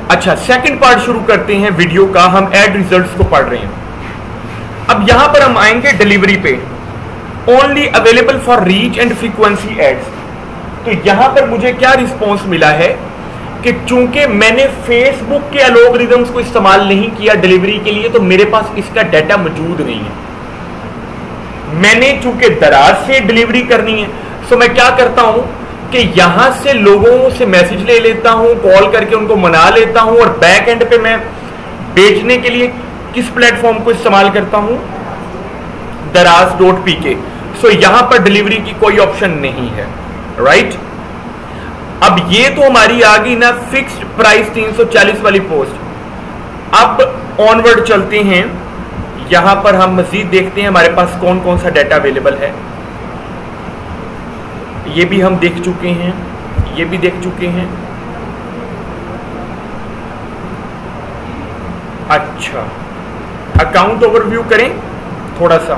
अच्छा, second part शुरू करते हैं वीडियो का। हम एड रिजल्ट्स को पढ़ रहे हैं। अब यहां पर हम आएंगे डिलीवरी पे, only available for reach and frequency ads. तो यहां पर मुझे क्या रिस्पॉन्स मिला है कि चूंकि मैंने फेसबुक के एल्गोरिथम्स को इस्तेमाल नहीं किया डिलीवरी के लिए, तो मेरे पास इसका डाटा मौजूद नहीं है। मैंने चूंकि दराज से डिलीवरी करनी है, तो मैं क्या करता हूं कि यहां से लोगों से मैसेज ले लेता हूं, कॉल करके उनको मना लेता हूं, और बैक एंड पे मैं बेचने के लिए किस प्लेटफॉर्म को इस्तेमाल करता हूं, Daraz.pk। सो यहां पर डिलीवरी की कोई ऑप्शन नहीं है, राइट। अब ये तो हमारी आ गई ना फिक्स्ड प्राइस 340 वाली पोस्ट। अब ऑनवर्ड चलते हैं, यहां पर हम मजीद देखते हैं हमारे पास कौन कौन सा डाटा अवेलेबल है। ये भी हम देख चुके हैं, ये भी देख चुके हैं। अच्छा, अकाउंट ओवरव्यू करें थोड़ा सा।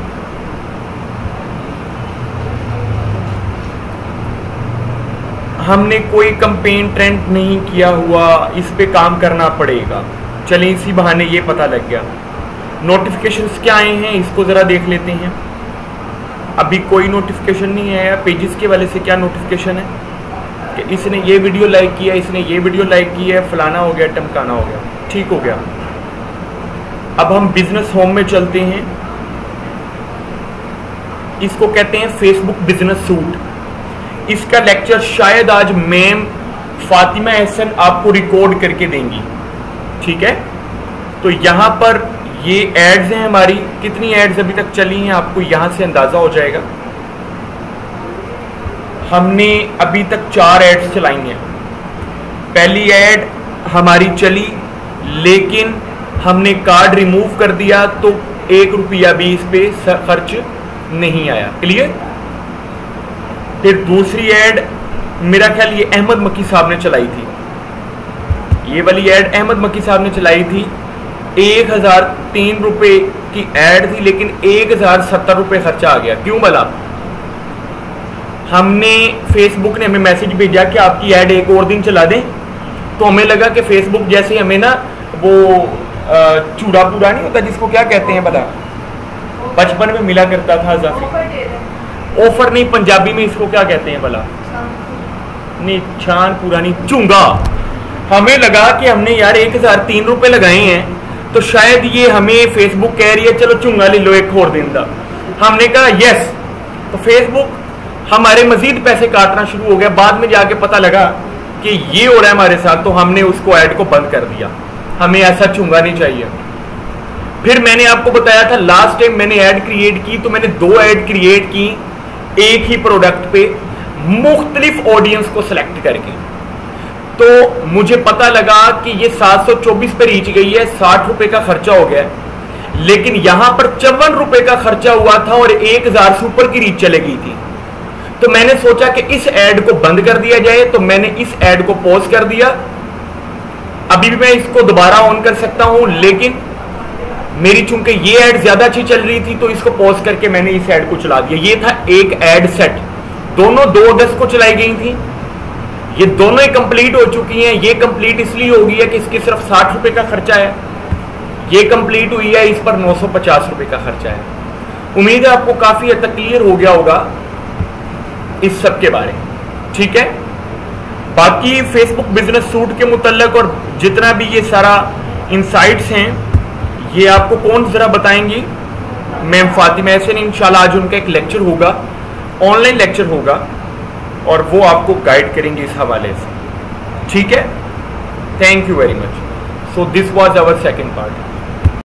हमने कोई कंपेन ट्रेंड नहीं किया हुआ, इस पे काम करना पड़ेगा। चलें, इसी बहाने ये पता लग गया। नोटिफिकेशंस क्या आए हैं इसको जरा देख लेते हैं। अभी कोई नोटिफिकेशन नहीं आया। पेजेस के वाले से क्या नोटिफिकेशन है कि इसने ये वीडियो लाइक किया, इसने ये वीडियो लाइक की है, फलाना हो गया, टमकाना हो गया, ठीक हो गया। अब हम बिजनेस होम में चलते हैं। इसको कहते हैं फेसबुक बिजनेस सूट। इसका लेक्चर शायद आज मैम फातिमा एहसन आपको रिकॉर्ड करके देंगी, ठीक है। तो यहां पर ये एड्स हैं हमारी, कितनी एड्स अभी तक चली हैं आपको यहां से अंदाजा हो जाएगा। हमने अभी तक 4 एड्स चलाई हैं। पहली एड हमारी चली, लेकिन हमने कार्ड रिमूव कर दिया, तो 1 रुपया भी इस पे खर्च नहीं आया। क्लियर। फिर दूसरी एड मेरा ख्याल ये अहमद मक्की साहब ने चलाई थी। ये वाली एड अहमद मक्की साहब ने चलाई थी। 1003 रुपए की एड थी, लेकिन 1070 रुपए खर्चा आ गया। क्यों भला? हमने फेसबुक ने हमें मैसेज भेजा कि आपकी एड एक और दिन चला दें, तो हमें लगा कि फेसबुक जैसे हमें ना वो चूड़ा पूरा नहीं होता जिसको क्या कहते हैं भला, बचपन में मिला करता था ऑफर नहीं, पंजाबी में इसको क्या कहते हैं भला, नहीं छान पूरा नहीं, चूंगा। हमें लगा कि हमने यार 1003 रुपए लगाए हैं, तो शायद ये हमें फेसबुक कह रही है चलो चूंगा ले लो एक और दिन का। हमने कहा यस, तो फेसबुक हमारे मजीद पैसे काटना शुरू हो गया। बाद में जाके पता लगा कि ये हो रहा है हमारे साथ, तो हमने उसको ऐड को बंद कर दिया। हमें ऐसा चूंगा नहीं चाहिए। फिर मैंने आपको बताया था लास्ट टाइम मैंने ऐड क्रिएट की, तो मैंने 2 ऐड क्रिएट की एक ही प्रोडक्ट पे मुख्तलिफ ऑडियंस को सिलेक्ट करके। तो मुझे पता लगा कि ये 724 पे रीच गई है, 60 रुपए का खर्चा हो गया, लेकिन यहां पर 54 रुपए का खर्चा हुआ था और 1000 से ऊपर की रीच चले गई थी। तो मैंने सोचा कि इस ऐड को बंद कर दिया जाए, तो मैंने इस ऐड को पॉज कर दिया। अभी भी मैं इसको दोबारा ऑन कर सकता हूं, लेकिन मेरी चूंकि ये ऐड ज्यादा अच्छी चल रही थी, तो इसको पॉज करके मैंने इस ऐड को चला दिया। ये था एक ऐड सेट, दोनों 2 अगस्त को चलाई गई थी। ये दोनों ही कंप्लीट हो चुकी हैं। ये कंप्लीट इसलिए हो गई है कि इसकी सिर्फ 60 रुपए का खर्चा है, ये कंप्लीट हुई है, इस पर 950 रुपए का खर्चा है। उम्मीद है आपको काफी हद तक क्लियर हो गया होगा इस सब के बारे में, ठीक है। बाकी फेसबुक बिजनेस सूट के मुतल्लक और जितना भी ये सारा इनसाइट्स हैं, ये आपको कौन जरा बताएंगी, मैम फातिमा एहसन। इंशाल्लाह आज उनका एक लेक्चर होगा, ऑनलाइन लेक्चर होगा, और वो आपको गाइड करेंगे इस हवाले से, ठीक है। Thank you very much. So this was our second part.